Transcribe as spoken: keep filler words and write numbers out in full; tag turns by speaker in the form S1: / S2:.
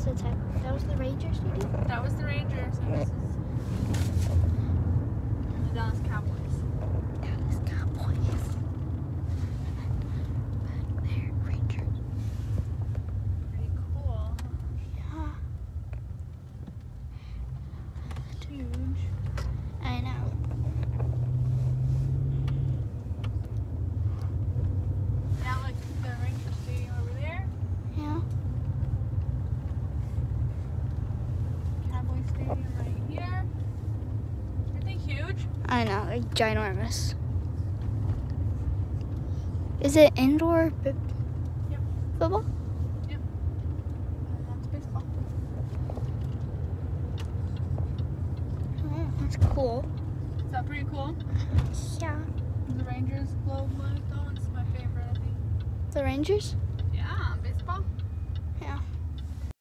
S1: the type. That was the Rangers, Stevie?
S2: That was the Rangers. And this is the Dallas Cowboys.
S1: Dallas Cowboys. But they're Rangers.
S2: Pretty cool.
S1: Yeah.
S2: Huge.
S1: I know.
S2: Now look, the Ranger Stadium over there.
S1: Yeah.
S2: Cowboy Stadium right here. Aren't they huge?
S1: I know, like ginormous. Is it indoor b-
S2: Yep.
S1: football?
S2: And that's baseball.
S1: Oh, that's cool.
S2: Is that pretty cool?
S1: Yeah.
S2: The Rangers globe logo. It's my favorite, I think.
S1: The Rangers?
S2: Yeah, baseball.
S1: Yeah.